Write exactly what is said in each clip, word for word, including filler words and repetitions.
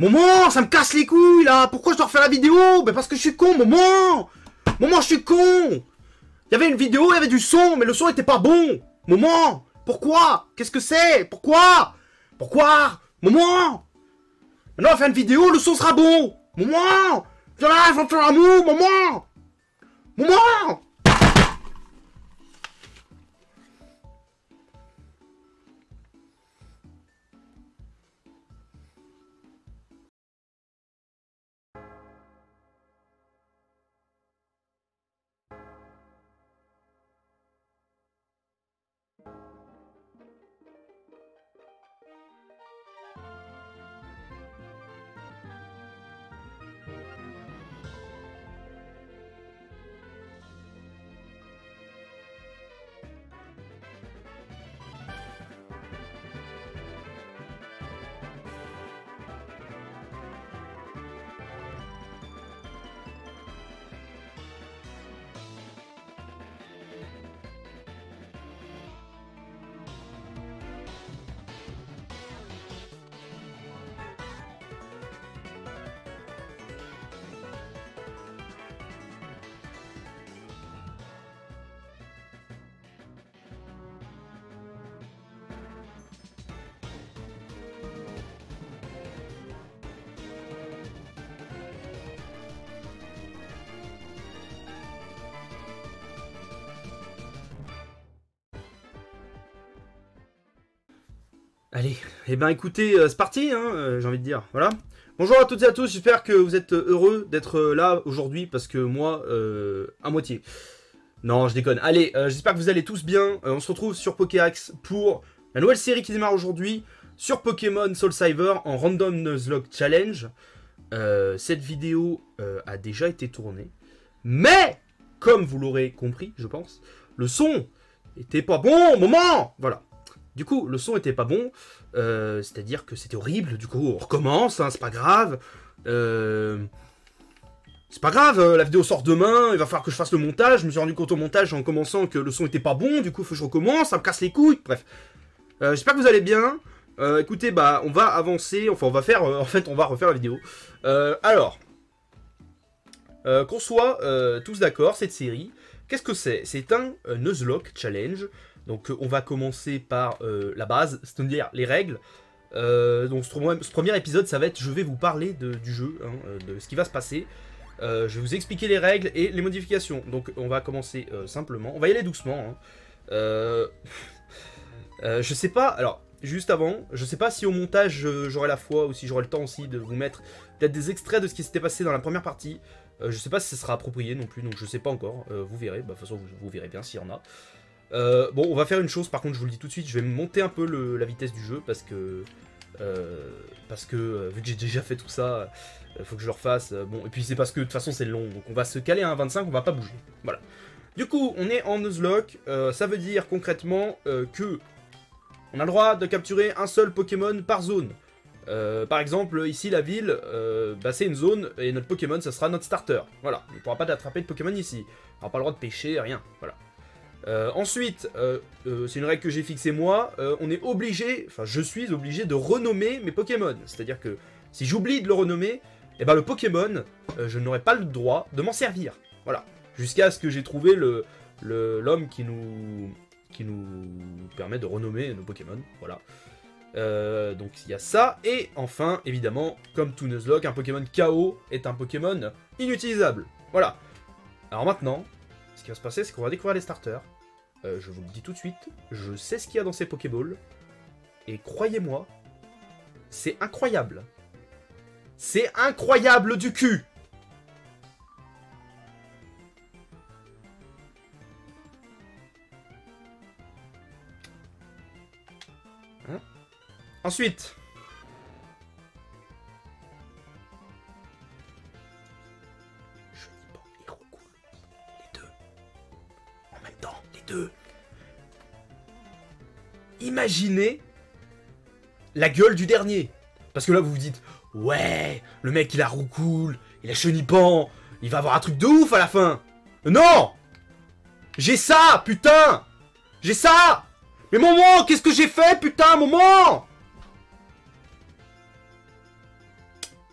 Moment, ça me casse les couilles là. Pourquoi je dois refaire la vidéo? Ben parce que je suis con, moment. Moment, je suis con. Il y avait une vidéo, il y avait du son, mais le son était pas bon. Moment. Pourquoi? Qu'est-ce que c'est? Pourquoi? Pourquoi? Moment. Maintenant, on va faire une vidéo, le son sera bon. Moment. Viens là, je vais faire l'amour, moment. Moment. Allez, et eh ben écoutez, euh, c'est parti, hein, euh, j'ai envie de dire, voilà. Bonjour à toutes et à tous, j'espère que vous êtes heureux d'être là aujourd'hui, parce que moi, euh, à moitié. Non, je déconne. Allez, euh, j'espère que vous allez tous bien, euh, on se retrouve sur Pokéaxe pour la nouvelle série qui démarre aujourd'hui, sur Pokémon Soul Silver en Random Nuzlocke Challenge. Euh, cette vidéo euh, a déjà été tournée, mais, comme vous l'aurez compris, je pense, le son était pas bon au moment, voilà. Du coup, le son était pas bon, euh, c'est-à-dire que c'était horrible, du coup, on recommence, hein, c'est pas grave. Euh... C'est pas grave, euh, la vidéo sort demain, il va falloir que je fasse le montage, je me suis rendu compte au montage en commençant que le son était pas bon, du coup, il faut que je recommence, ça me casse les couilles, bref. Euh, J'espère que vous allez bien, euh, écoutez, bah, on va avancer, enfin, on va faire, euh, en fait, on va refaire la vidéo. Euh, alors, euh, qu'on soit euh, tous d'accord, cette série, qu'est-ce que c'est? C'est un euh, Nuzlocke Challenge. Donc on va commencer par euh, la base, c'est-à-dire les règles. Euh, donc ce, ce premier épisode, ça va être, je vais vous parler de, du jeu, hein, de ce qui va se passer. Euh, je vais vous expliquer les règles et les modifications. Donc on va commencer euh, simplement, on va y aller doucement. Hein. Euh, euh, je sais pas, alors juste avant, je sais pas si au montage j'aurai la foi ou si j'aurai le temps aussi de vous mettre peut-être des extraits de ce qui s'était passé dans la première partie. Euh, je sais pas si ce sera approprié non plus, donc je sais pas encore, euh, vous verrez, bah, de toute façon vous, vous verrez bien s'il y en a. Euh, bon, on va faire une chose, par contre, je vous le dis tout de suite, je vais monter un peu le, la vitesse du jeu, parce que, euh, parce que, euh, vu que j'ai déjà fait tout ça, il euh, faut que je le refasse, euh, bon, et puis c'est parce que, de toute façon, c'est long, donc on va se caler à un vingt-cinq, on va pas bouger, voilà. Du coup, on est en Nuzlocke, euh, ça veut dire, concrètement, euh, que on a le droit de capturer un seul Pokémon par zone. Euh, par exemple, ici, la ville, euh, bah, c'est une zone, et notre Pokémon, ça sera notre starter, voilà. On ne pourra pas attraper de Pokémon ici, on n'aura pas le droit de pêcher, rien, voilà. Euh, ensuite, euh, euh, c'est une règle que j'ai fixée moi, euh, on est obligé, enfin je suis obligé de renommer mes Pokémon. C'est-à-dire que si j'oublie de le renommer, eh ben, le Pokémon, euh, je n'aurai pas le droit de m'en servir. Voilà. Jusqu'à ce que j'ai trouvé le l'homme qui nous, qui nous permet de renommer nos Pokémon. Voilà. Euh, donc il y a ça. Et enfin, évidemment, comme tout Nuzlocke, un Pokémon K O est un Pokémon inutilisable. Voilà. Alors maintenant, ce qui va se passer, c'est qu'on va découvrir les starters. Euh, je vous le dis tout de suite, je sais ce qu'il y a dans ces Pokéballs. Et croyez-moi, c'est incroyable. C'est incroyable du cul. Hein? Ensuite. Je dis pas, il recoule. Les deux. En même temps, les deux. Imaginez la gueule du dernier. Parce que là, vous vous dites, ouais, le mec, il a roucoule, il a chenipan, il va avoir un truc de ouf à la fin. Non! J'ai ça, putain! J'ai ça! Mais Moment, qu'est-ce que j'ai fait, putain, Moment!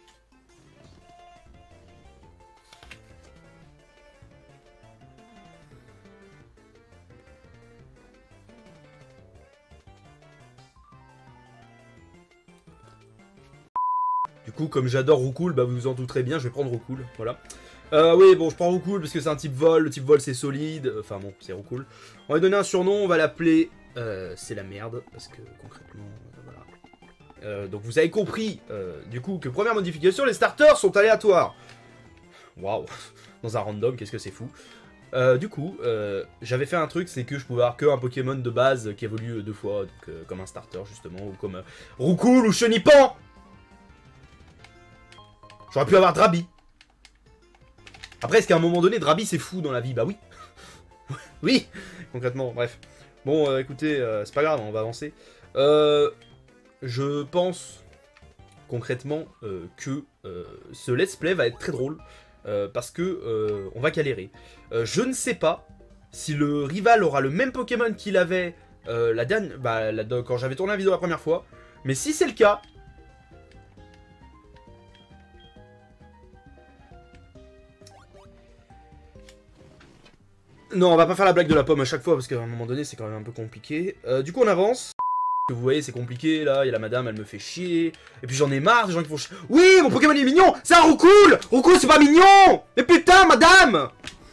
Du coup, comme j'adore Roucool, bah vous vous en douterez bien, je vais prendre Roucool, voilà. Euh, oui, bon, je prends Roucool parce que c'est un type vol, le type vol c'est solide, enfin bon, c'est Roucool. On va lui donner un surnom, on va l'appeler... Euh, c'est la merde, parce que concrètement, euh, voilà. Euh, donc vous avez compris, euh, du coup, que première modification, les starters sont aléatoires. Waouh, dans un random, qu'est-ce que c'est fou. Euh, du coup, euh, j'avais fait un truc, c'est que je pouvais avoir qu'un Pokémon de base qui évolue deux fois, donc, euh, comme un starter justement, ou comme euh, Roucool ou Chenipan. J'aurais pu avoir Drabi. Après, est-ce qu'à un moment donné, Drabi c'est fou dans la vie? Bah oui. Oui, concrètement, bref. Bon, euh, écoutez, euh, c'est pas grave, on va avancer. Euh, je pense, concrètement, euh, que euh, ce let's play va être très drôle. Euh, parce que euh, on va galérer. Euh, je ne sais pas si le rival aura le même Pokémon qu'il avait euh, la dernière, bah, la, quand j'avais tourné la vidéo la première fois. Mais si c'est le cas... Non, on va pas faire la blague de la pomme à chaque fois, parce qu'à un moment donné, c'est quand même un peu compliqué. Euh, du coup, on avance. Vous voyez, c'est compliqué, là. Il y a la madame, elle me fait chier. Et puis j'en ai marre des gens qui font chier. Oui, mon Pokémon est mignon. C'est un Roucool. Roucool, c'est pas mignon. Mais putain, madame.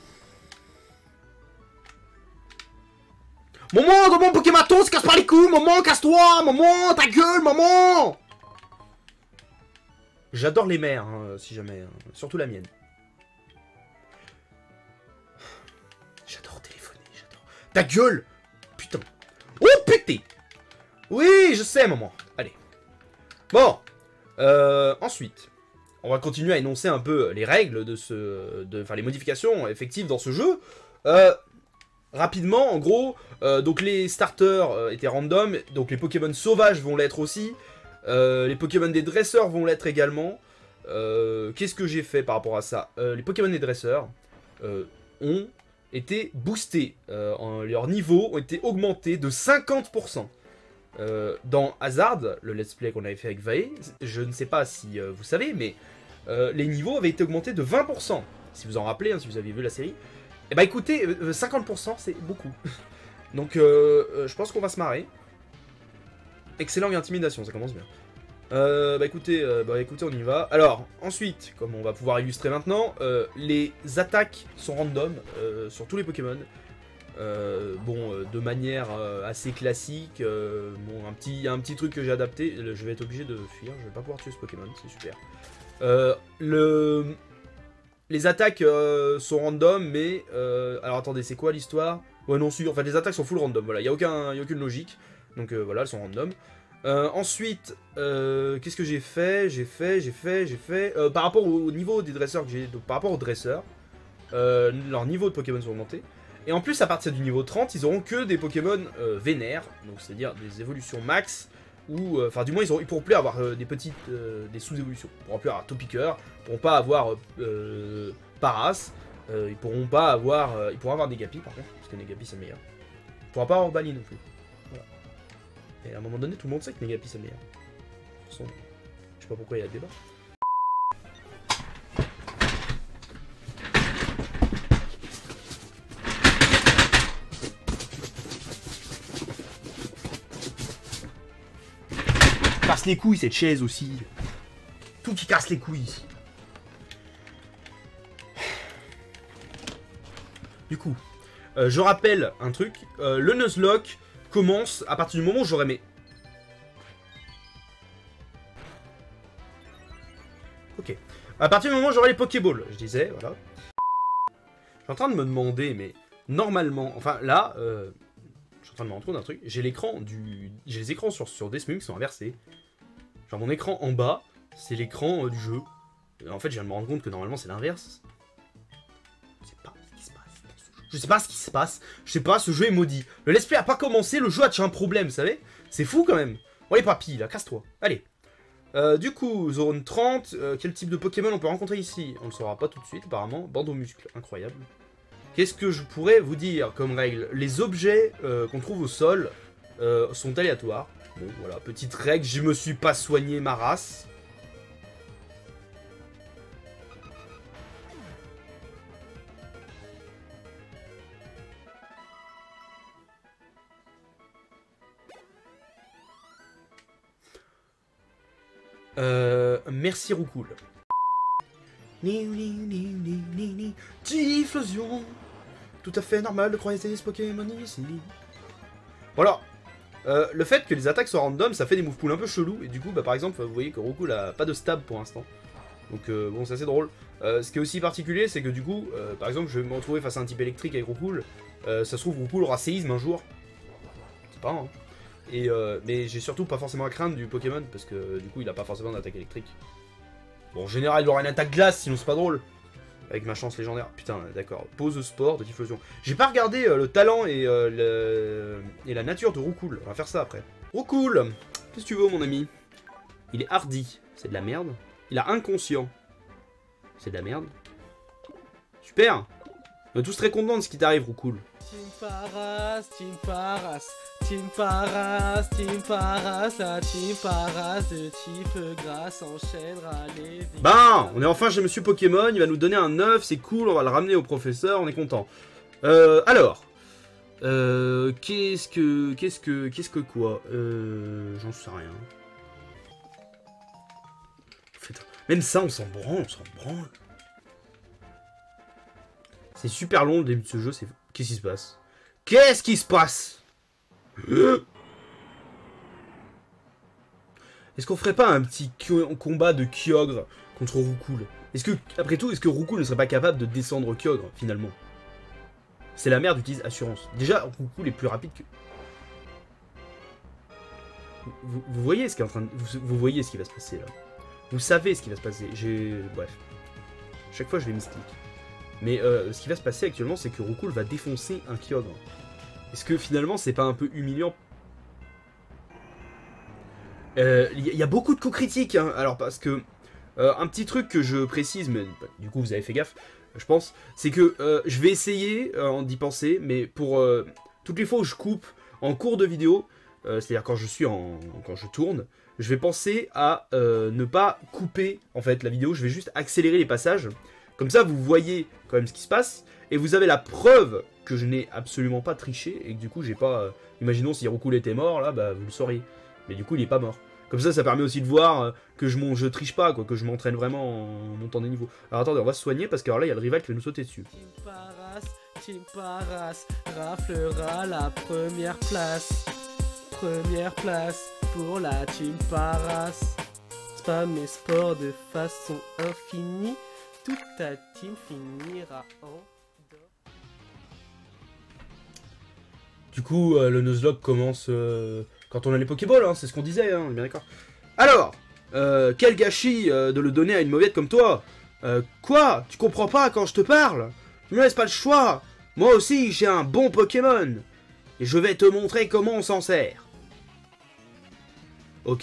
Maman, dans mon Pokématon, se casse pas les couilles. Maman, casse-toi. Maman, ta gueule, maman. J'adore les mères, hein, si jamais. Hein. Surtout la mienne. J'adore téléphoner, j'adore. Ta gueule. Putain. Oh, putain. Oui, je sais, maman. Allez. Bon. Euh, ensuite, on va continuer à énoncer un peu les règles de ce... de, enfin, les modifications effectives dans ce jeu. Euh, rapidement, en gros, euh, donc les starters euh, étaient random, donc les Pokémon sauvages vont l'être aussi. Euh, les Pokémon des dresseurs vont l'être également. Euh, Qu'est-ce que j'ai fait par rapport à ça? euh, Les Pokémon des dresseurs euh, ont été boostés. Euh, en, leurs niveaux ont été augmentés de cinquante pour cent. Euh, dans Hazard, le let's play qu'on avait fait avec Vae, je ne sais pas si euh, vous savez, mais euh, les niveaux avaient été augmentés de vingt pour cent. Si vous en rappelez, hein, si vous avez vu la série. Et bah écoutez, euh, cinquante pour cent c'est beaucoup. Donc euh, euh, je pense qu'on va se marrer. Excellent intimidation, ça commence bien. Euh, bah écoutez, euh, bah écoutez, on y va. Alors, ensuite, comme on va pouvoir illustrer maintenant, euh, les attaques sont random euh, sur tous les Pokémon. Euh, bon, euh, de manière euh, assez classique. Euh, bon, un petit, un petit truc que j'ai adapté. Je vais être obligé de fuir. Je vais pas pouvoir tuer ce Pokémon. C'est super. Euh, le... Les attaques euh, sont random, mais... Euh, alors attendez, c'est quoi l'histoire? Ouais, non, sûr. En fait, les attaques sont full random. Voilà, il n'y a, aucun, y a aucune logique. Donc euh, voilà, elles sont random. Euh, ensuite, euh, qu'est-ce que j'ai fait? J'ai fait, j'ai fait, j'ai fait... Euh, par rapport au niveau des dresseurs que j'ai... Par rapport aux dresseurs, euh, leur niveau de Pokémon sont augmentés. Et en plus, à partir du niveau trente, ils auront que des Pokémon euh, vénères, donc c'est-à-dire des évolutions max, ou, enfin, euh, du moins, ils, auront, ils pourront plus avoir euh, des petites, euh, des sous-évolutions. Ils pourront plus avoir Topiqueur, ils pourront pas avoir euh, Paras, euh, ils pourront pas avoir, euh, ils pourront avoir Negapi par contre, parce que Negapi c'est meilleur. Ils pourront pas avoir Bali non plus. Voilà. Et à un moment donné, tout le monde sait que Negapi c'est meilleur. De toute façon, je sais pas pourquoi il y a débat. Casse les couilles cette chaise aussi. Tout qui casse les couilles ici. Du coup, euh, je rappelle un truc. Euh, le Nuzlocke commence à partir du moment où j'aurai mes... Ok. À partir du moment où j'aurai les Pokéballs, je disais, voilà. Je suis en train de me demander, mais normalement... Enfin, là... Euh... Je suis en train de me rendre compte d'un truc. J'ai l'écran du... J'ai les écrans sur, sur Desmunk qui sont inversés. Genre mon écran en bas, c'est l'écran euh, du jeu. Et en fait, je viens de me rendre compte que normalement c'est l'inverse. Je sais pas ce qui se passe. Je sais pas ce qui se passe. Je sais pas, ce jeu est maudit. Le let's play a pas commencé, le jeu a déjà un problème, vous savez? C'est fou quand même. Bon les papilles, là, casse-toi. Allez. Euh, du coup, zone trente, euh, quel type de Pokémon on peut rencontrer ici? On le saura pas tout de suite, apparemment. Bande aux muscles, incroyable. Qu'est-ce que je pourrais vous dire comme règle? Les objets euh, qu'on trouve au sol euh, sont aléatoires. Bon, voilà, petite règle, je me suis pas soigné ma race. Euh... Euh, merci Roucool. Diffusion. Tout à fait normal de croiser ce Pokémon ici. Voilà. Euh, le fait que les attaques soient random, ça fait des move pools un peu chelous. Et du coup, bah, par exemple, vous voyez que Roucool a pas de stab pour l'instant. Donc euh, bon, c'est assez drôle. Euh, ce qui est aussi particulier, c'est que du coup, euh, par exemple, je vais me retrouver face à un type électrique avec Roucool. Euh, ça se trouve, Roucool aura séisme un jour. C'est pas, hein. Et euh, mais j'ai surtout pas forcément à craindre du Pokémon, parce que du coup, il a pas forcément d'attaque électrique. Bon, en général, il aura une attaque glace, sinon c'est pas drôle. Avec ma chance légendaire. Putain, d'accord. Pose sport de Typhlosion. J'ai pas regardé euh, le talent et, euh, le... et la nature de Roucool. On va faire ça après. Roucool, qu'est-ce que tu veux, mon ami? Il est hardy. C'est de la merde. Il a inconscient. C'est de la merde. Super. On est tous très contents de ce qui t'arrive, Roucool. Team Paras, Team Paras, Team Paras, Team Paras, la Team Paras de type grâce enchaînera les... Ben, on est enfin chez Monsieur Pokémon, il va nous donner un œuf, c'est cool, on va le ramener au professeur, on est content. Euh, alors... Euh, qu'est-ce que... Qu'est-ce que... Qu'est-ce que quoi Euh... J'en sais rien. Même ça, on s'en branle, on s'en branle. C'est super long le début de ce jeu, c'est... Qu'est-ce qui se passe? Qu'est-ce qui se passe? Est-ce qu'on ferait pas un petit combat de Kyogre contre Roucool? Est-ce que, après tout, est-ce que Roucool ne serait pas capable de descendre Kyogre, finalement? C'est la merde d'utiliser Assurance. Déjà, Roucool est plus rapide que... Vous, vous voyez ce qui est en train de... Vous, vous voyez ce qui va se passer, là. Vous savez ce qui va se passer. J'ai... Bref. Chaque fois, je vais mystique. Mais euh, ce qui va se passer actuellement, c'est que Roucool va défoncer un Kyogre. Est-ce que finalement, c'est pas un peu humiliant? Il euh, y, y a beaucoup de coups critiques, hein. Alors parce que... Euh, un petit truc que je précise, mais bah, du coup vous avez fait gaffe, je pense, c'est que euh, je vais essayer euh, d'y penser, mais pour euh, toutes les fois où je coupe en cours de vidéo, euh, c'est-à-dire quand je suis en... quand je tourne, je vais penser à euh, ne pas couper en fait la vidéo, je vais juste accélérer les passages. Comme ça, vous voyez quand même ce qui se passe, et vous avez la preuve que je n'ai absolument pas triché, et que du coup, j'ai pas... Euh, imaginons si Roucool était mort, là, bah, vous le sauriez. Mais du coup, il est pas mort. Comme ça, ça permet aussi de voir euh, que je, je triche pas, quoi, que je m'entraîne vraiment en montant des niveaux. Alors attendez, on va se soigner, parce que alors là, il y a le rival qui va nous sauter dessus. Team Paras, Team Paras, raflera la première place. Première place pour la Team Paras. Spam et sport de façon infinie. Toute ta team finira en dehors. Du coup, euh, le Nuzlocke commence euh, quand on a les Pokéballs, hein, c'est ce qu'on disait, hein, on est bien d'accord. Alors, euh, quel gâchis euh, de le donner à une mauviette comme toi. euh, Quoi? Tu comprends pas quand je te parle? Tu me laisses pas le choix. Moi aussi, j'ai un bon Pokémon. Et je vais te montrer comment on s'en sert. Ok.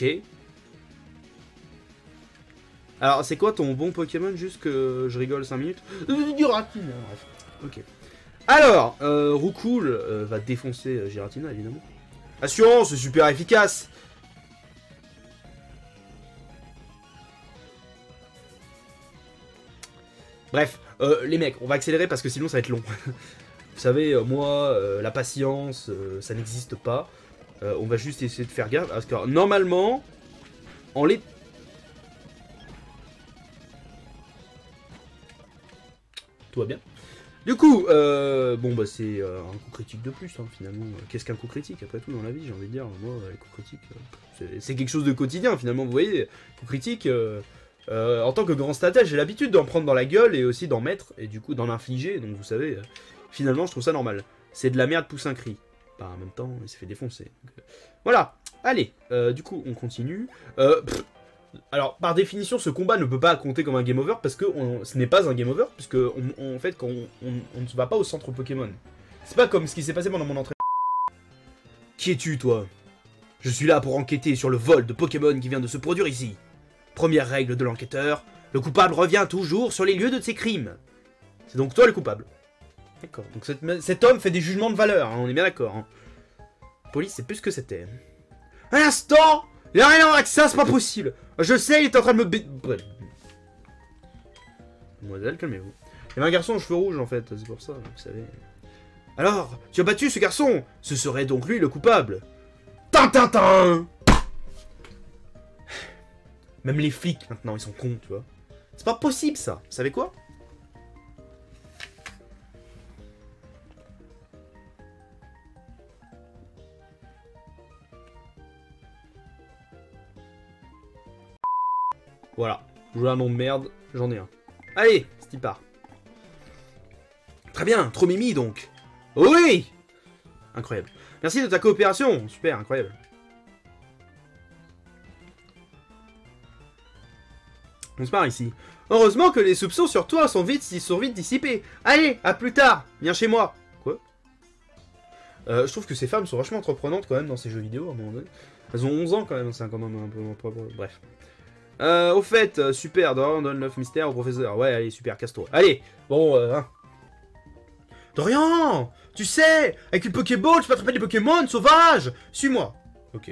Alors, c'est quoi ton bon Pokémon? Juste que je rigole cinq minutes. Euh, Giratina, bref. Ok. Alors, euh, Roucool euh, va défoncer euh, Giratina, évidemment. Assurance, c'est super efficace. Bref, euh, les mecs, on va accélérer parce que sinon ça va être long. Vous savez, euh, moi, euh, la patience, euh, ça n'existe pas. Euh, on va juste essayer de faire gaffe. Parce que normalement, en les... Tout va bien. Du coup, euh, bon bah c'est euh, un coup critique de plus, hein, finalement. Qu'est-ce qu'un coup critique, après tout, dans la vie, j'ai envie de dire. Moi, les coups critiques, euh, c'est quelque chose de quotidien, finalement, vous voyez. Coup critique, euh, euh, en tant que grand stratège, j'ai l'habitude d'en prendre dans la gueule et aussi d'en mettre, et du coup d'en infliger, donc vous savez, euh, finalement, je trouve ça normal. C'est de la merde, pousse un cri. Bah, en même temps, il s'est fait défoncer. Donc, euh, voilà, allez, euh, du coup, on continue. Euh, pff, Alors, par définition, ce combat ne peut pas compter comme un game over parce que on, ce n'est pas un game over, puisque on, on, en fait, quand on, on, on ne va pas au centre Pokémon. C'est pas comme ce qui s'est passé pendant mon entraînement. Qui es-tu, toi? Je suis là pour enquêter sur le vol de Pokémon qui vient de se produire ici. Première règle de l'enquêteur, le coupable revient toujours sur les lieux de ses crimes. C'est donc toi le coupable. D'accord, donc cette, cet homme fait des jugements de valeur, hein, on est bien d'accord. Hein. Police, c'est plus ce que c'était. Un instant! Il a rien à voir avec ça, c'est pas possible. Je sais, il est en train de me... Bref. Mademoiselle, calmez-vous. Il y avait un garçon aux cheveux rouges, en fait, c'est pour ça, vous savez. Alors, tu as battu ce garçon? Ce serait donc lui le coupable. Tintintin! Même les flics, maintenant, ils sont cons, tu vois. C'est pas possible, ça. Vous savez quoi? Voilà. Je veux un nom de merde, j'en ai un. Allez, c'est y part. Très bien, trop mimi, donc. Oui! Incroyable. Merci de ta coopération. Super, incroyable. On se marre ici. Heureusement que les soupçons sur toi sont vite, sont vite dissipés. Allez, à plus tard. Viens chez moi. Quoi? euh, Je trouve que ces femmes sont vachement entreprenantes quand même dans ces jeux vidéo à un moment donné. Elles ont onze ans quand même, c'est quand même un peu... Un peu bref. Euh, au fait, euh, super, on donne neuf mystères au professeur. Ouais, allez, super, casse-toi. Allez, bon, euh, hein. Dorian, tu sais, avec une Pokéball, tu peux attraper des Pokémon sauvages. Suis-moi. Ok.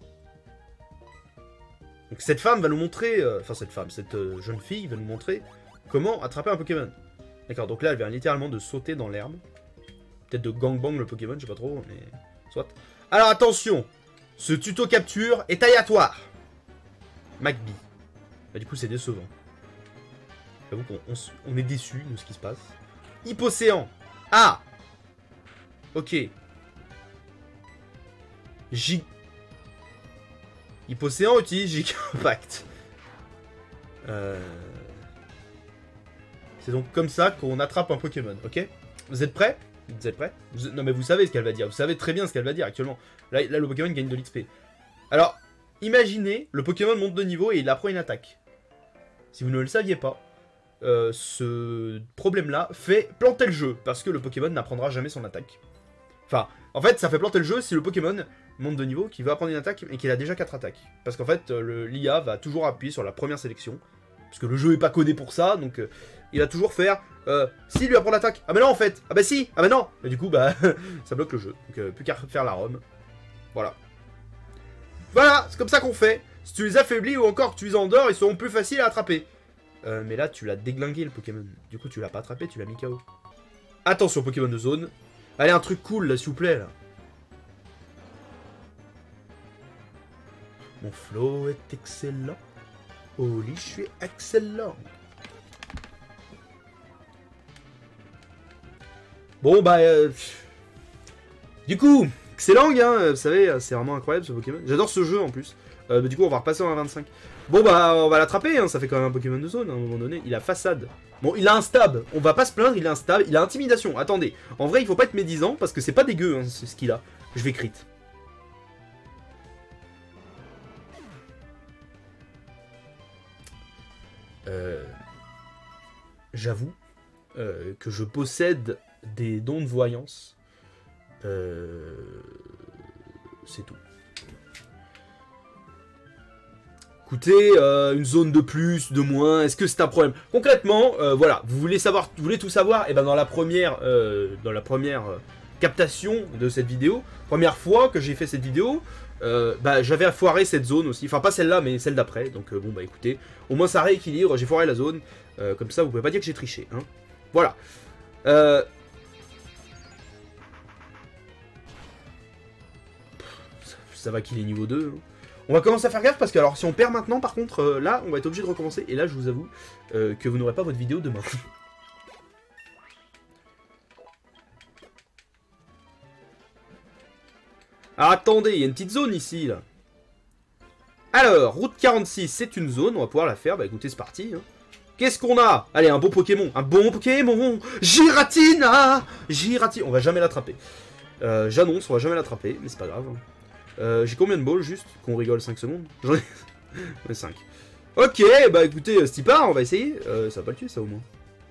Donc cette femme va nous montrer, euh, enfin cette femme, cette euh, jeune fille va nous montrer comment attraper un Pokémon. D'accord, donc là elle vient littéralement de sauter dans l'herbe. Peut-être de gangbang le Pokémon, je sais pas trop, mais soit. Alors attention, ce tuto capture est aléatoire. McBee. Bah du coup c'est décevant. J'avoue qu'on on, on est déçu de ce qui se passe. Hypocéan. Ah. Ok. J... Hypocéan utilise Gigampact. Euh... C'est donc comme ça qu'on attrape un Pokémon, ok? Vous êtes prêts? Vous êtes prêts? vous... Non mais vous savez ce qu'elle va dire, vous savez très bien ce qu'elle va dire actuellement. Là, là le Pokémon gagne de l'X P. Alors, imaginez, le Pokémon monte de niveau et il apprend une attaque. Si vous ne le saviez pas, euh, ce problème-là fait planter le jeu, parce que le Pokémon n'apprendra jamais son attaque. Enfin, en fait, ça fait planter le jeu si le Pokémon monte de niveau, qui veut apprendre une attaque, et qu'il a déjà quatre attaques. Parce qu'en fait, l'I A va toujours appuyer sur la première sélection, parce que le jeu est pas codé pour ça, donc euh, il va toujours faire, euh, si lui apprend l'attaque, ah bah non en fait, ah bah si, ah bah non, et du coup, bah, ça bloque le jeu, donc euh, plus qu'à faire la ROM. Voilà. Voilà, c'est comme ça qu'on fait. Si tu les affaiblis ou encore que tu les endors, ils seront plus faciles à attraper. Euh, mais là, tu l'as déglingué le Pokémon. Du coup, tu l'as pas attrapé, tu l'as mis K O. Attention, Pokémon de zone. Allez, un truc cool, là, s'il vous plaît, là. Mon flow est excellent. Oli, je suis excellent. Bon, bah... Euh... Du coup, excellent, hein, vous savez, c'est vraiment incroyable, ce Pokémon. J'adore ce jeu, en plus. Euh, bah, du coup, on va repasser en un vingt-cinq. Bon, bah, on va l'attraper, hein, ça fait quand même un Pokémon de zone, à un moment donné. Il a façade. Bon, il a un stab. On va pas se plaindre, il a un stab. Il a intimidation. Attendez. En vrai, il faut pas être médisant, parce que c'est pas dégueu, hein, ce qu'il a. Je vais crit. Euh... J'avoue euh, que je possède des dons de voyance. Euh... C'est tout. Écoutez, euh, une zone de plus, de moins, est-ce que c'est un problème? Concrètement, euh, voilà, vous voulez savoir, vous voulez tout savoir? Et ben dans la première, euh, dans la première euh, captation de cette vidéo, première fois que j'ai fait cette vidéo, euh, bah j'avais foiré cette zone aussi, enfin pas celle-là, mais celle d'après. Donc euh, bon bah écoutez, au moins ça rééquilibre. J'ai foiré la zone, euh, comme ça vous pouvez pas dire que j'ai triché, hein. Voilà. Euh... Ça, ça va qu'il est niveau deux. Hein. On va commencer à faire gaffe parce que alors si on perd maintenant par contre euh, là on va être obligé de recommencer et là je vous avoue euh, que vous n'aurez pas votre vidéo demain. Alors attendez, il y a une petite zone ici là. Alors, route quarante-six c'est une zone, on va pouvoir la faire, bah écoutez c'est parti. Hein. Qu'est-ce qu'on a? Allez, un bon Pokémon, un bon Pokémon. Giratina. Giratina, on va jamais l'attraper. Euh, J'annonce, on va jamais l'attraper, mais c'est pas grave. Hein. Euh, J'ai combien de balles juste? Qu'on rigole cinq secondes. J'en ai cinq. Ok, bah écoutez, c'est part, on va essayer. Euh, ça va pas le tuer ça au moins.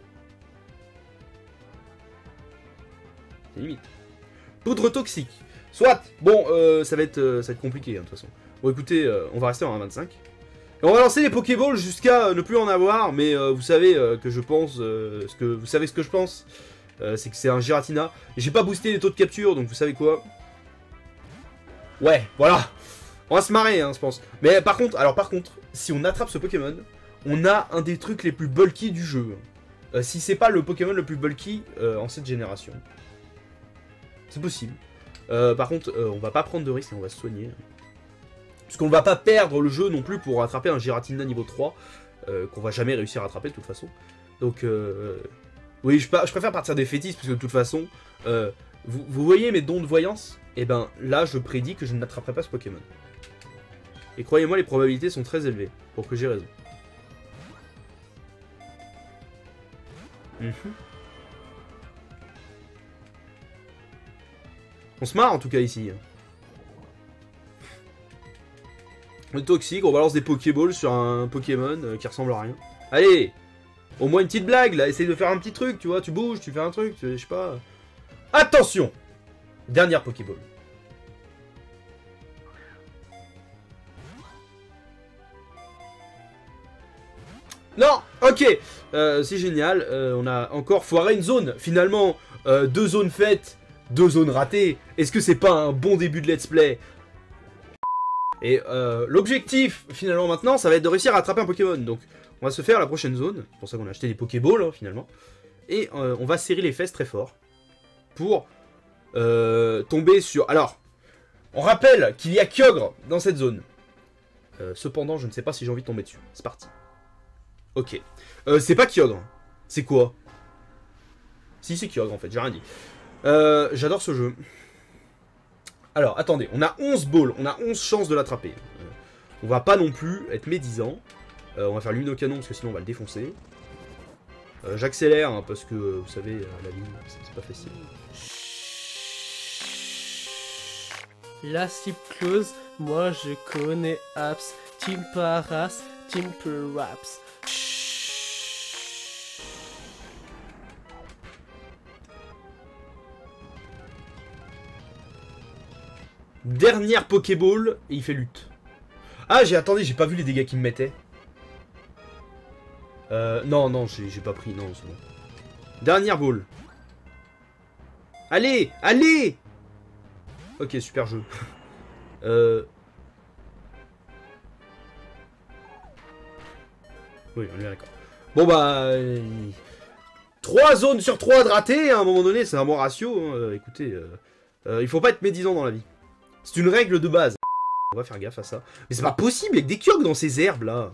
C'est limite. Poudre toxique. Soit, bon, euh, ça, va être, euh, ça va être compliqué hein, de toute façon. Bon écoutez, euh, on va rester en un vingt-cinq. Et on va lancer les Pokéballs jusqu'à euh, ne plus en avoir, mais euh, vous savez euh, que je pense, euh, ce que, vous savez ce que je pense, euh, c'est que c'est un Giratina. J'ai pas boosté les taux de capture, donc vous savez quoi? Ouais, voilà. On va se marrer, hein, je pense. Mais par contre, alors par contre, si on attrape ce Pokémon, on a un des trucs les plus bulky du jeu. Euh, si c'est pas le Pokémon le plus bulky euh, en cette génération. C'est possible. Euh, par contre, euh, on va pas prendre de risque et on va se soigner. Puisqu'on ne va pas perdre le jeu non plus pour rattraper un Giratina niveau trois, euh, qu'on va jamais réussir à rattraper de toute façon. Donc, euh, oui, je, je préfère partir des fétiches, parce que de toute façon, euh, vous, vous voyez mes dons de voyance? Et ben là, je prédis que je n'attraperai pas ce Pokémon. Et croyez-moi, les probabilités sont très élevées, pour que j'ai raison. Mmh. On se marre en tout cas ici. On est toxique, on balance des Pokéballs sur un Pokémon euh, qui ressemble à rien. Allez! Au moins une petite blague là, essaye de faire un petit truc, tu vois, tu bouges, tu fais un truc, tu, je sais pas. Attention! Dernière Pokéball. Non! Ok! Euh, c'est génial, euh, on a encore foiré une zone. Finalement, euh, deux zones faites, deux zones ratées. Est-ce que c'est pas un bon début de let's play? Et euh, l'objectif, finalement, maintenant, ça va être de réussir à attraper un Pokémon. Donc, on va se faire la prochaine zone. C'est pour ça qu'on a acheté des Pokéballs, hein, finalement. Et euh, on va serrer les fesses très fort. Pour euh, tomber sur... Alors, on rappelle qu'il y a Kyogre dans cette zone. Euh, cependant, je ne sais pas si j'ai envie de tomber dessus. C'est parti. Ok. Euh, c'est pas Kyogre. C'est quoi? Si, c'est Kyogre, en fait. J'ai rien dit. Euh, J'adore ce jeu. Alors, attendez, on a onze balls, on a onze chances de l'attraper. Euh, on va pas non plus être médisant. Euh, on va faire luminocanon parce que sinon on va le défoncer. Euh, J'accélère hein, parce que, vous savez, à la ligne, c'est pas facile. La cible close, moi je connais Apps, Team Paras, Team Perhaps. Dernière Pokéball, et il fait lutte. Ah, j'ai attendez, j'ai pas vu les dégâts qu'il me mettait. Euh, non, non, j'ai pas pris, non, c'est bon. Dernière ball. Allez, allez. Ok, super jeu. euh... Oui, on est d'accord. Bon bah... Euh... trois zones sur trois de raté, à un moment donné, c'est un bon ratio. Hein. Euh, écoutez, euh... Euh, il faut pas être médisant dans la vie. C'est une règle de base. On va faire gaffe à ça. Mais c'est pas possible, il y a que des Kyogre dans ces herbes là.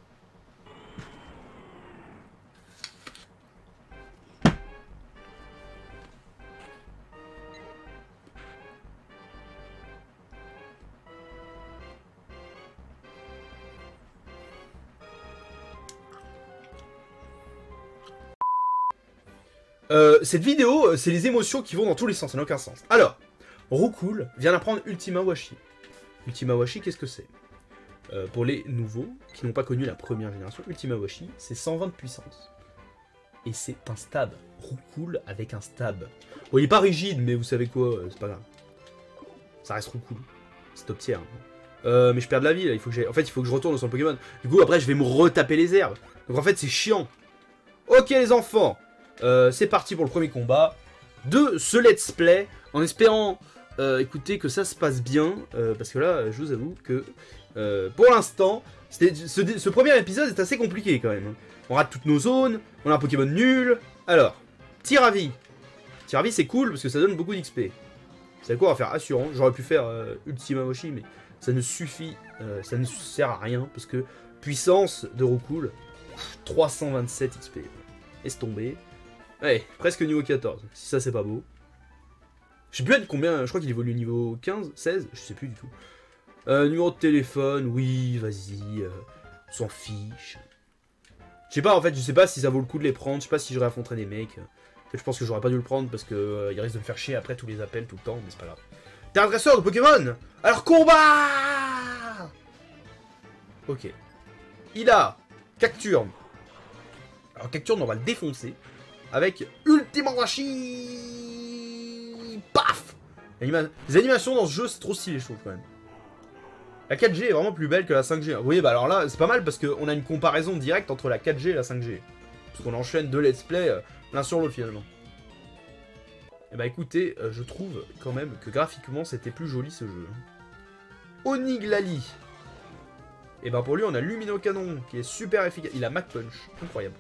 Euh, cette vidéo, c'est les émotions qui vont dans tous les sens, ça n'a aucun sens. Alors, Roucoule vient d'apprendre Ultima Washi. Ultima Washi, qu'est-ce que c'est? euh, Pour les nouveaux, qui n'ont pas connu la première génération, Ultima Washi, c'est cent vingt de puissance. Et c'est un stab. Roucoule avec un stab. Bon, il est pas rigide, mais vous savez quoi, euh, c'est pas grave. Ça reste Roucoule. C'est top tier. Hein. Euh, mais je perds de la vie, là, il faut que j'ai... En fait, il faut que je retourne sur le Pokémon. Du coup, après, je vais me retaper les herbes. Donc en fait, c'est chiant. Ok, les enfants. Euh, c'est parti pour le premier combat de ce let's play, en espérant euh, écoutez, que ça se passe bien, euh, parce que là, je vous avoue que euh, pour l'instant, ce, ce premier épisode est assez compliqué quand même. On rate toutes nos zones, on a un Pokémon nul. Alors, Tiravi. Tiravi c'est cool parce que ça donne beaucoup d'X P. Vous savez quoi, on va faire assurant. J'aurais pu faire euh, Ultima Washi, mais ça ne suffit, euh, ça ne sert à rien, parce que puissance de Roucoule, trois cent vingt-sept X P. Laisse tomber. Ouais, presque niveau quatorze, si ça c'est pas beau. Je sais plus être combien, je crois qu'il évolue niveau quinze, seize, je sais plus du tout. Euh, numéro de téléphone, oui, vas-y, euh, on s'en fiche. Je sais pas, en fait, je sais pas si ça vaut le coup de les prendre, je sais pas si je réaffronterai des mecs. En fait, je pense que j'aurais pas dû le prendre parce que euh, il risque de me faire chier après tous les appels tout le temps, mais c'est pas grave. T'es un dresseur de Pokémon. Alors combat. Ok. Il a Cacturne. Alors Cacturne, on va le défoncer. Avec Ultima Washi. Paf. Anima... Les animations dans ce jeu, c'est trop stylé, je trouve, quand même. La quatre G est vraiment plus belle que la cinq G. Vous voyez, bah alors là, c'est pas mal parce qu'on a une comparaison directe entre la quatre G et la cinq G. Parce qu'on enchaîne deux let's play euh, l'un sur l'autre, finalement. Et bah écoutez, euh, je trouve quand même que graphiquement, c'était plus joli, ce jeu. Oniglali. Et bah pour lui, on a Luminocanon, qui est super efficace. Il a Mac Punch. Incroyable.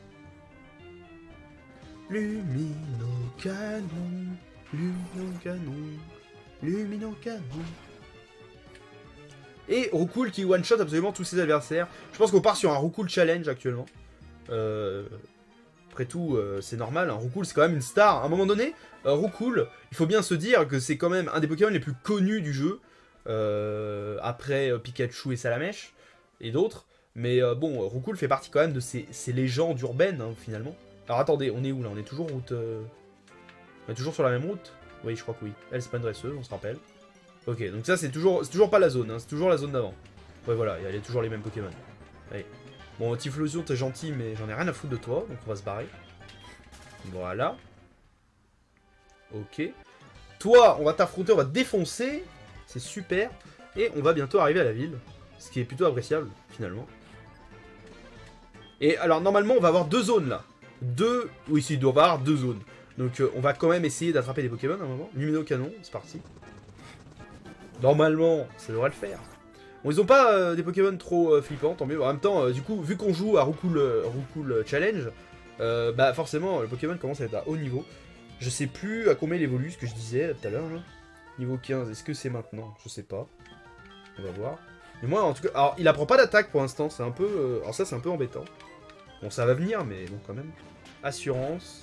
Luminocanon, Luminocanon, Luminocanon. Et Roucoule qui one-shot absolument tous ses adversaires. Je pense qu'on part sur un Roucoule challenge actuellement. Euh... Après tout, euh, c'est normal, hein. Roucoule c'est quand même une star. À un moment donné, euh, Roucoule, il faut bien se dire que c'est quand même un des Pokémon les plus connus du jeu. Euh, après euh, Pikachu et Salamèche et d'autres. Mais euh, bon, Roucoule fait partie quand même de ces, ces légendes urbaines, hein, finalement. Alors attendez, on est où là? On est toujours route... Euh... On est toujours sur la même route? Oui, je crois que oui. Elle, c'est pas une dresseuse, on se rappelle. Ok, donc ça, c'est toujours, toujours pas la zone, hein, c'est toujours la zone d'avant. Ouais, voilà, il y a toujours les mêmes Pokémon. Allez. Bon, Typhlosion, t'es gentil, mais j'en ai rien à foutre de toi, donc on va se barrer. Voilà. Ok. Toi, on va t'affronter, on va te défoncer. C'est super. Et on va bientôt arriver à la ville. Ce qui est plutôt appréciable, finalement. Et alors, normalement, on va avoir deux zones, là. Deux... Oui, si, il doit y avoir deux zones. Donc, euh, on va quand même essayer d'attraper des Pokémon, à un moment. Lumino Canon, c'est parti. Normalement, ça devrait le faire. Bon, ils ont pas euh, des Pokémon trop euh, flippants, tant mieux. En même temps, euh, du coup, vu qu'on joue à Roucoule, euh, Roucoule Challenge, euh, bah forcément, le Pokémon commence à être à haut niveau. Je sais plus à combien il évolue, ce que je disais tout à l'heure. Niveau quinze, est-ce que c'est maintenant? Je sais pas. On va voir. Mais moi, en tout cas, alors, il apprend pas d'attaque pour l'instant, c'est un peu... Euh, alors ça, c'est un peu embêtant. Bon, ça va venir, mais bon, quand même. Assurance.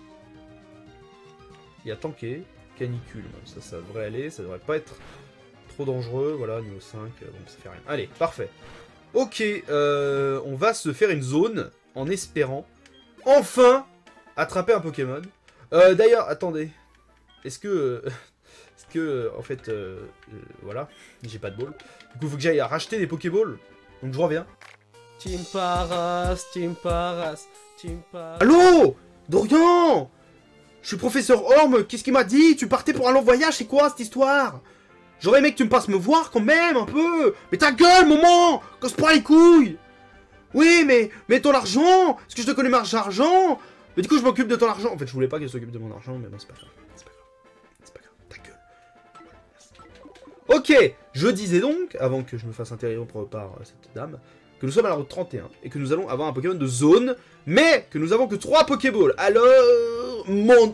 Il y a tanké. Canicule, ça, ça devrait aller, ça devrait pas être... trop dangereux, voilà, niveau cinq, euh, bon, ça fait rien. Allez, parfait. Ok, euh, on va se faire une zone en espérant enfin attraper un Pokémon. Euh, D'ailleurs, attendez. Est-ce que... Euh, Est-ce que, euh, en fait, euh, euh, voilà, j'ai pas de ball. Du coup, il faut que j'aille racheter des Pokéballs. Donc je reviens. Team Paras, Team Paras, Team Paras... Allô Dorian, je suis professeur Orme, qu'est-ce qu'il m'a dit? Tu partais pour un long voyage, c'est quoi cette histoire? J'aurais aimé que tu me passes me voir quand même, un peu. Mais ta gueule, maman, casse pas les couilles. Oui, mais, mais ton argent. Est-ce que je te connais marge d'argent? Mais du coup, je m'occupe de ton argent. En fait, je voulais pas qu'elle s'occupe de mon argent, mais bon, c'est pas grave. C'est pas grave. C'est pas grave. Ta gueule. Ok, je disais donc, avant que je me fasse interrompre par cette dame, que nous sommes à la route trente et un et que nous allons avoir un Pokémon de zone, mais que nous avons que trois Pokéballs. Alors, mon...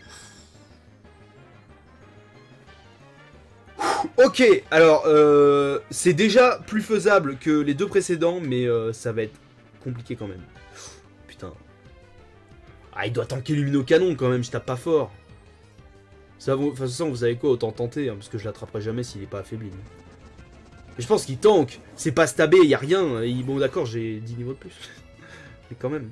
Ok, alors, euh, c'est déjà plus faisable que les deux précédents, mais euh, ça va être compliqué quand même. Putain. Ah, il doit tanker Lumino Canon quand même, je tape pas fort. Ça, vous, de toute façon, vous savez quoi, autant tenter, hein, parce que je l'attraperai jamais s'il est pas affaibli. Mais je pense qu'il tank, c'est pas stabé, y a rien. Et, bon, d'accord, j'ai dix niveaux de plus. Mais quand même.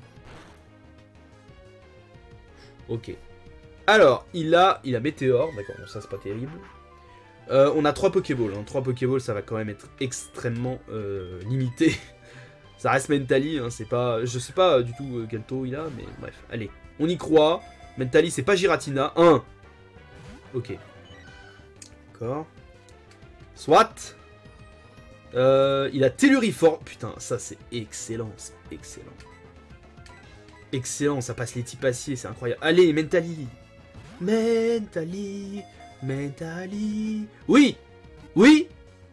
Ok. Alors, il a, il a Météore, d'accord, bon, ça c'est pas terrible. Euh, on a trois Pokéballs, hein. trois Pokéballs, ça va quand même être extrêmement euh, limité. Ça reste Mentally, hein, c'est pas... Je sais pas du tout quel taux il a, mais bref, allez. On y croit. Mentally, c'est pas Giratina. un. Ok. D'accord. Soit. Euh, il a Telluriforme. Putain, ça c'est excellent, c'est excellent. Excellent, ça passe les types acier, c'est incroyable. Allez, Mentally. Mentally... Mentally... Oui! Oui!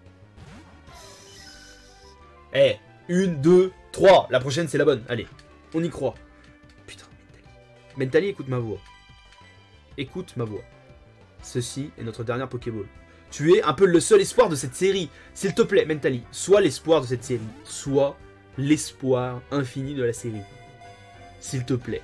Eh, une, deux, trois. La prochaine, c'est la bonne. Allez, on y croit. Putain, Mentally. Mentally, écoute ma voix. Écoute ma voix. Ceci est notre dernière Pokéball. Tu es un peu le seul espoir de cette série. S'il te plaît, Mentally, sois l'espoir de cette série. Sois l'espoir infini de la série. S'il te plaît.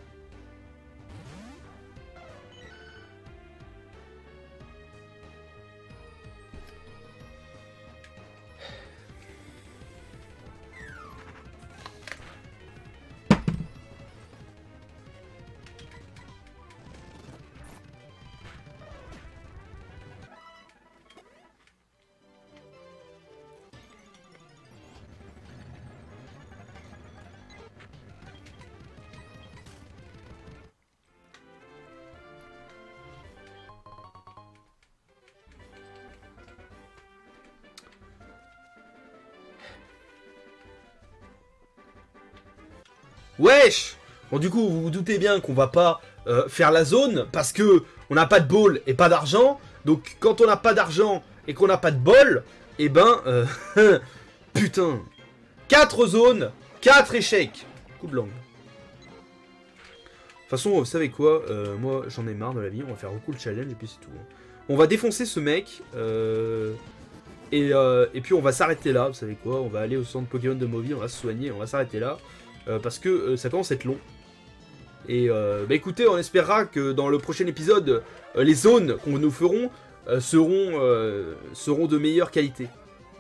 Wesh! Bon, du coup, vous vous doutez bien qu'on va pas euh, faire la zone parce que on n'a pas de ball et pas d'argent. Donc, quand on n'a pas d'argent et qu'on n'a pas de ball, et ben, euh, putain, quatre zones, quatre échecs. Coup de langue. De toute façon, vous savez quoi, euh, moi j'en ai marre de la vie, on va faire Roucoule Challenge et puis c'est tout. On va défoncer ce mec. Euh... Et, euh, et puis on va s'arrêter là, vous savez quoi, on va aller au centre Pokémon de Mauville, on va se soigner, on va s'arrêter là. Euh, parce que euh, ça commence à être long. Et euh, bah écoutez, on espérera que dans le prochain épisode, euh, les zones qu'on nous ferons euh, seront, euh, seront de meilleure qualité.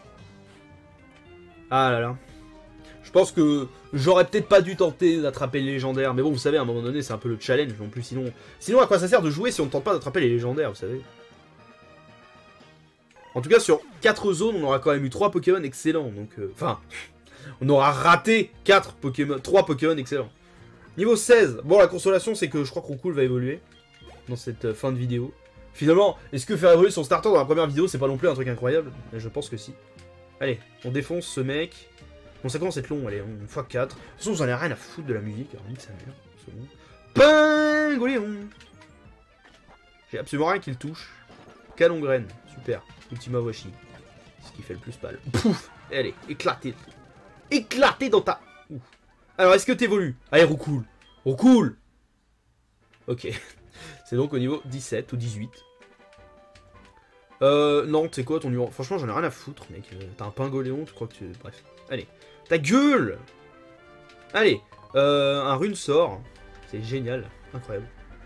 Ah là là. Je pense que j'aurais peut-être pas dû tenter d'attraper les légendaires. Mais bon, vous savez, à un moment donné, c'est un peu le challenge non plus. Sinon, sinon, à quoi ça sert de jouer si on ne tente pas d'attraper les légendaires, vous savez? En tout cas, sur quatre zones, on aura quand même eu trois Pokémon excellents. Donc, euh, enfin, on aura raté quatre Pokémon, trois Pokémon excellents. Niveau seize. Bon, la consolation, c'est que je crois que Roucoule va évoluer dans cette euh, fin de vidéo. Finalement, est-ce que faire évoluer son starter dans la première vidéo, c'est pas non plus un truc incroyable? Mais je pense que si. Allez, on défonce ce mec. Bon, ça commence à être long, allez, on fois quatre. De toute façon, j'en ai rien à foutre de la musique, alors nique sa mère. C'est bon. Pingoléon. J'ai absolument rien qui le touche. Canon graine, super. Ultima Washi. Ce qui fait le plus mal. Pouf. Et allez, éclaté. Éclaté dans ta... Ouf. Alors, est-ce que t'évolues? Allez, Roucoule. Roucoule. Ok. C'est donc au niveau dix-sept ou dix-huit. Euh, non, tu sais quoi, ton numéro... Franchement, j'en ai rien à foutre, mec. T'as un pingoléon, tu crois que tu... Bref. Allez. Ta gueule. Allez. Euh, un rune sort. C'est génial. Incroyable.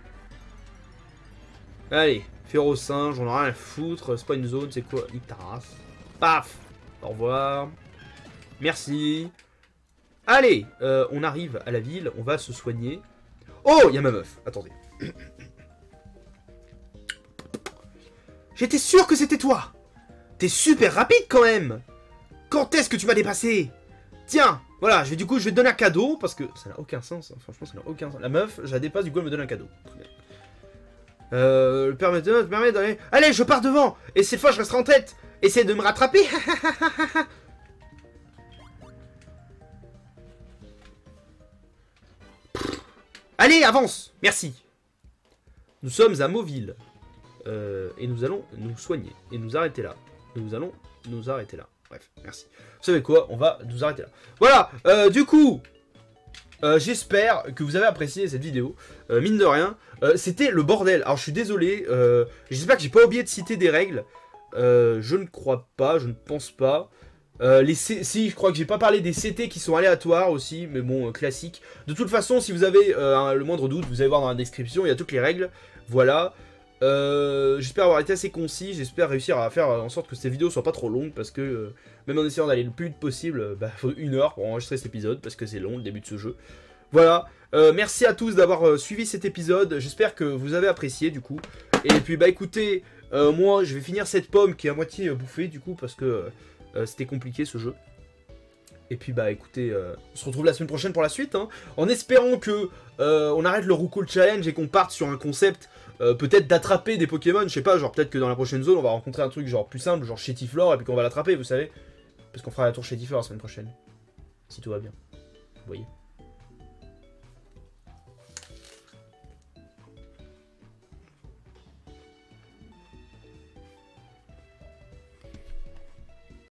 Allez. Férocinge, j'en ai rien à foutre. C'est pas une zone, c'est quoi? Nique ta race. Paf. Au revoir. Merci. Allez. Euh, on arrive à la ville. On va se soigner. Oh, il y a ma meuf. Attendez. J'étais sûr que c'était toi. T'es super rapide quand même. Quand est-ce que tu m'as dépassé? Tiens, voilà, je vais, du coup, je vais te donner un cadeau, parce que ça n'a aucun sens, hein. Franchement, ça n'a aucun sens. La meuf, je la dépasse, du coup, elle me donne un cadeau. Très bien. Euh, le permetteur, permet d'aller... Allez, je pars devant. Et cette fois, je resterai en tête. Essaye de me rattraper. Allez, avance. Merci. Nous sommes à Mauville. Euh, et nous allons nous soigner. Et nous arrêter là. Nous allons nous arrêter là. Bref, merci. Vous savez quoi? On va nous arrêter là. Voilà, euh, du coup, euh, j'espère que vous avez apprécié cette vidéo. Euh, mine de rien, euh, c'était le bordel. Alors, je suis désolé. Euh, j'espère que j'ai pas oublié de citer des règles. Euh, je ne crois pas, je ne pense pas. Euh, les C... Si, je crois que j'ai pas parlé des C T qui sont aléatoires aussi, mais bon, euh, classique. De toute façon, si vous avez euh, un, le moindre doute, vous allez voir dans la description, il y a toutes les règles. Voilà. Euh, j'espère avoir été assez concis, j'espère réussir à faire en sorte que cette vidéo soit pas trop longue, parce que euh, même en essayant d'aller le plus vite possible, euh, bah, faut une heure pour enregistrer cet épisode, parce que c'est long le début de ce jeu. Voilà, euh, merci à tous d'avoir euh, suivi cet épisode, j'espère que vous avez apprécié du coup. Et puis bah écoutez, euh, moi je vais finir cette pomme qui est à moitié euh, bouffée du coup, parce que euh, c'était compliqué ce jeu. Et puis bah écoutez, euh, on se retrouve la semaine prochaine pour la suite, hein, en espérant que euh, on arrête le Roucoule Challenge et qu'on parte sur un concept euh, peut-être d'attraper des Pokémon, je sais pas, genre peut-être que dans la prochaine zone on va rencontrer un truc genre plus simple, genre Chétiflore, et puis qu'on va l'attraper, vous savez. Parce qu'on fera la tour Chétiflore la semaine prochaine, si tout va bien, vous voyez.